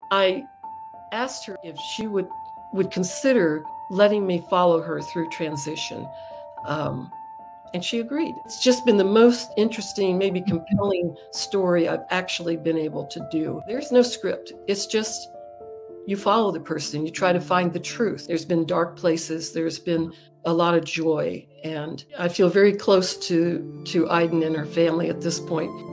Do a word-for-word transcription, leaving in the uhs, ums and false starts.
I asked her if she would, would consider letting me follow her through transition. Um, and she agreed. It's just been the most interesting, maybe compelling story I've actually been able to do. There's no script. It's just you follow the person. You try to find the truth. There's been dark places. There's been a lot of joy. And I feel very close to, to Iden and her family at this point.